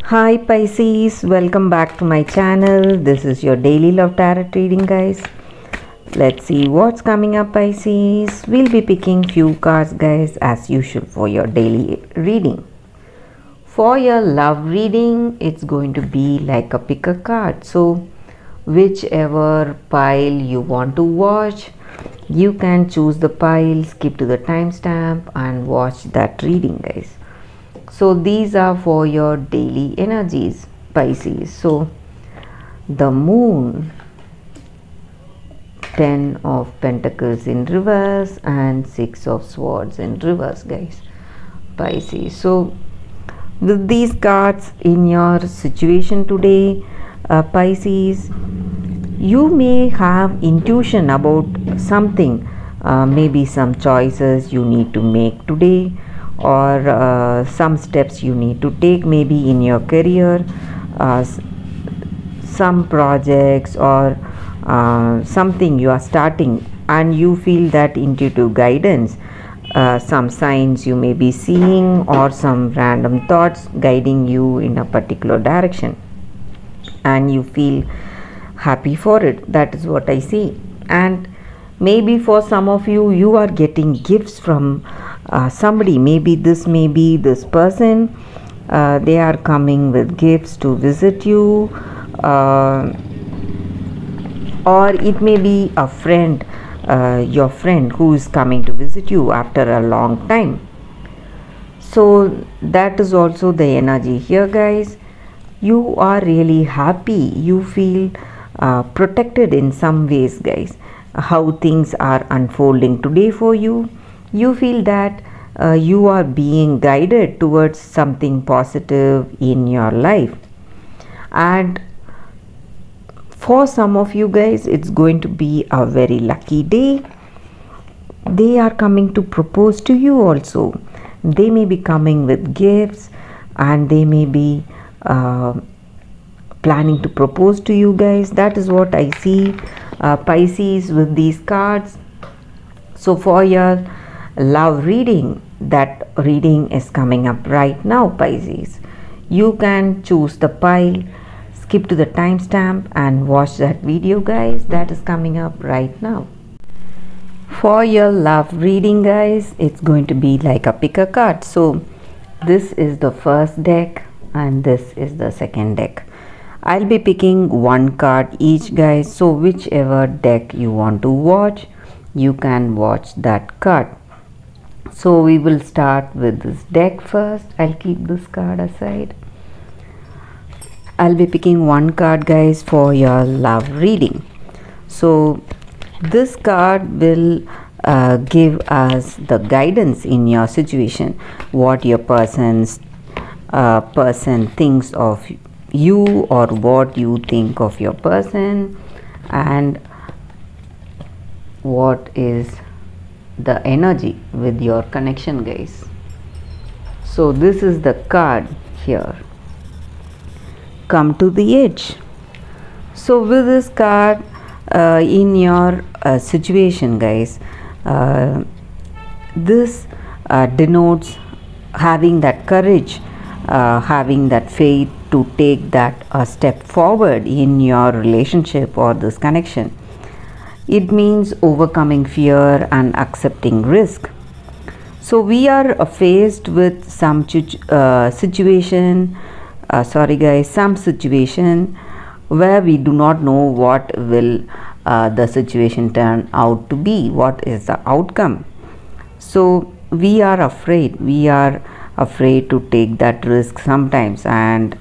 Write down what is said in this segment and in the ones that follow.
Hi Pisces, welcome back to my channel. This is your daily love tarot reading, guys. Let's see what's coming up, Pisces. We'll be picking few cards, guys, as usual for your daily reading. For your love reading, it's going to be like a pick a card. So whichever pile you want to watch, you can choose the pile, skip to the timestamp and watch that reading, guys. So these are for your daily energies, Pisces. So the moon, 10 of pentacles in reverse and 6 of swords in reverse, guys, Pisces. So with these cards in your situation today, Pisces, you may have intuition about something, maybe some choices you need to make today, or some steps you need to take, maybe in your career, some projects, or something you are starting and you feel that intuitive guidance, some signs you may be seeing, or some random thoughts guiding you in a particular direction, and you feel happy for it. That is what I see. And maybe for some of you, you are getting gifts from somebody. Maybe this may be this person, they are coming with gifts to visit you, or it may be a friend, your friend who is coming to visit you after a long time. So that is also the energy here, guys. You are really happy, you feel protected in some ways, guys. How things are unfolding today for you, you feel that you are being guided towards something positive in your life. And for some of you guys, it's going to be a very lucky day. They are coming to propose to you also. They may be coming with gifts, and they may be planning to propose to you, guys. That is what I see, Pisces, with these cards. So for your love reading, that reading is coming up right now, Pisces. You can choose the pile, skip to the timestamp and watch that video, guys. That is coming up right now. For your love reading, guys, it's going to be like a pick a card. So this is the first deck and this is the second deck. I'll be picking one card each, guys. So whichever deck you want to watch, you can watch that card. So we will start with this deck first. I'll keep this card aside. I'll be picking one card, guys, for your love reading. So this card will give us the guidance in your situation, what your person thinks of you, or what you think of your person, and what is the energy with your connection, guys. So this is the card here, come to the edge. So with this card, in your situation, guys, this denotes having that courage, having that faith to take that step forward in your relationship or this connection. It means overcoming fear and accepting risk. So we are faced with some situation, some situation where we do not know what will the situation turn out to be, what is the outcome. So we are afraid to take that risk sometimes, and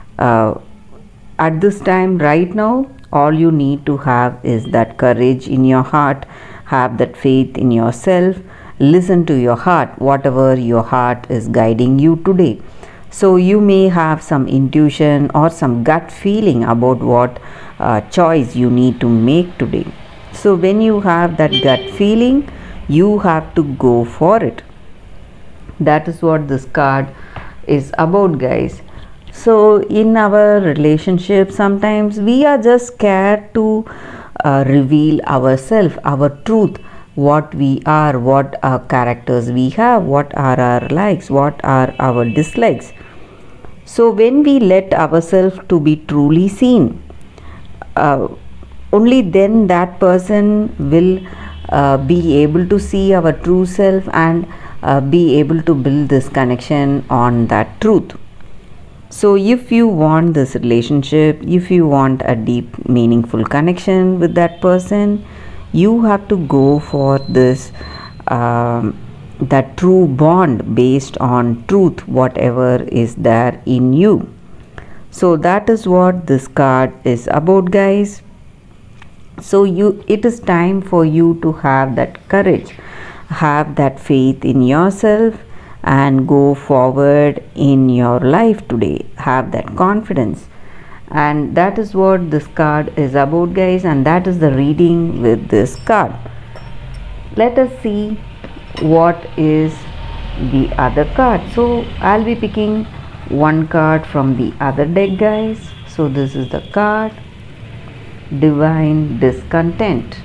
at this time right now, all you need to have is that courage in your heart, have that faith in yourself, listen to your heart, whatever your heart is guiding you today. So you may have some intuition or some gut feeling about what choice you need to make today. So when you have that gut feeling, you have to go for it. That is what this card is about, guys. So in our relationship, sometimes we are just scared to reveal ourselves, our truth, what we are, what our characters we have, what are our likes, what are our dislikes. So when we let ourselves to be truly seen, uh, only then that person will be able to see our true self and be able to build this connection on that truth. So if you want this relationship, if you want a deep meaningful connection with that person, you have to go for this that true bond based on truth, whatever is there in you. So that is what this card is about, guys. So it is time for you to have that courage, have that faith in yourself, and go forward in your life today. Have that confidence, and that is what this card is about, guys, and that is the reading with this card. Let us see what is the other card. So I'll be picking one card from the other deck, guys. So this is the card Divine Discontent.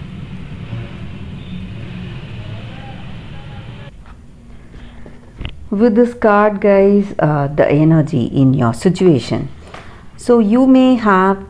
With this card, guys, the energy in your situation. So you may have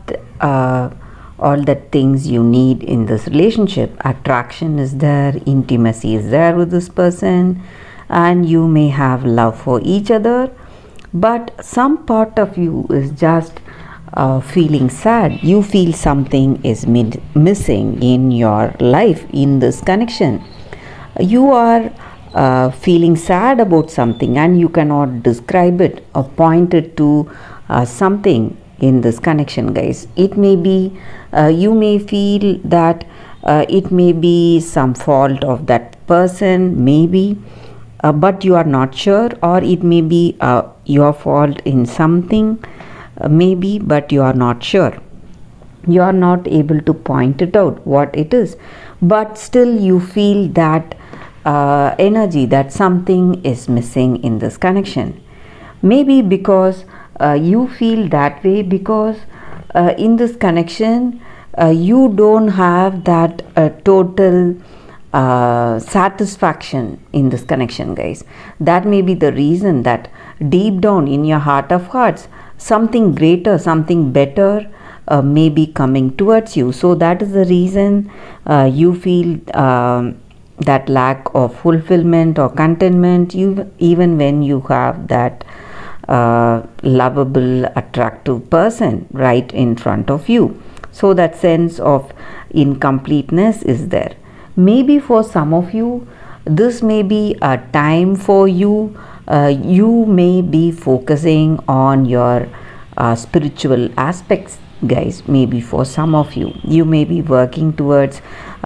all the things you need in this relationship. Attraction is there, intimacy is there with this person, and you may have love for each other, but some part of you is just feeling sad. You feel something is missing in your life in this connection. You are feeling sad about something and you cannot describe it or point it to something in this connection, guys. It may be you may feel that it may be some fault of that person, maybe, but you are not sure, or it may be your fault in something, maybe, but you are not sure. You are not able to point it out what it is, but still you feel that energy that something is missing in this connection. Maybe because you feel that way because in this connection you don't have that total satisfaction in this connection, guys. That may be the reason that deep down in your heart of hearts something greater, something better may be coming towards you. So that is the reason you feel that lack of fulfillment or contentment, even when you have that lovable, attractive person right in front of you. So that sense of incompleteness is there. Maybe for some of you this may be a time for you. You may be focusing on your spiritual aspects, guys. Maybe for some of you, you may be working towards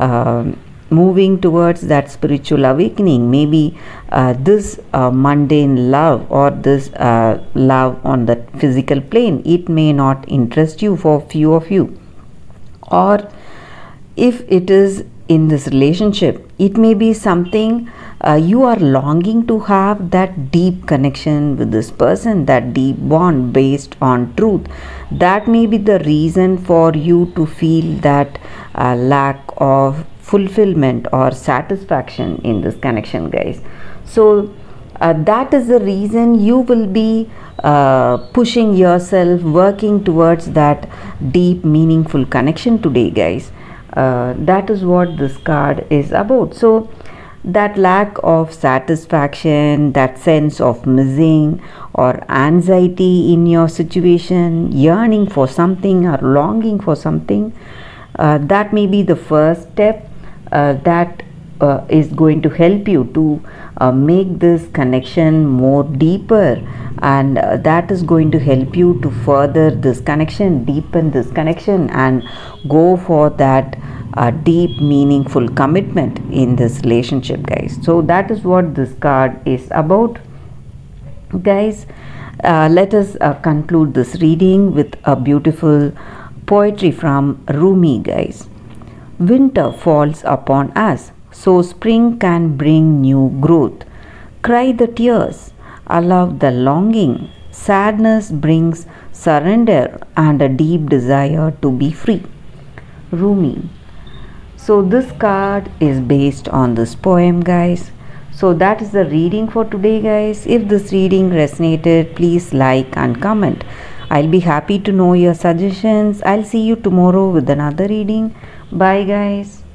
moving towards that spiritual awakening. Maybe this mundane love or this love on the physical plane, it may not interest you for few of you. Or if it is in this relationship, it may be something you are longing to have that deep connection with this person, that deep bond based on truth. That may be the reason for you to feel that lack of fulfillment or satisfaction in this connection, guys. So that is the reason you will be pushing yourself, working towards that deep meaningful connection today, guys. That is what this card is about. So that lack of satisfaction, that sense of missing or anxiety in your situation, yearning for something or longing for something, that may be the first step that is going to help you to make this connection more deeper, and that is going to help you to further this connection, deepen this connection, and go for that deep meaningful commitment in this relationship, guys. So that is what this card is about, guys. Let us conclude this reading with a beautiful poetry from Rumi, guys. Winter falls upon us, so spring can bring new growth. Cry the tears, allow the longing. Sadness brings surrender and a deep desire to be free. Rumi. So this card is based on this poem, guys. So that is the reading for today, guys. If this reading resonated, please like and comment. I'll be happy to know your suggestions. I'll see you tomorrow with another reading. Bye, guys.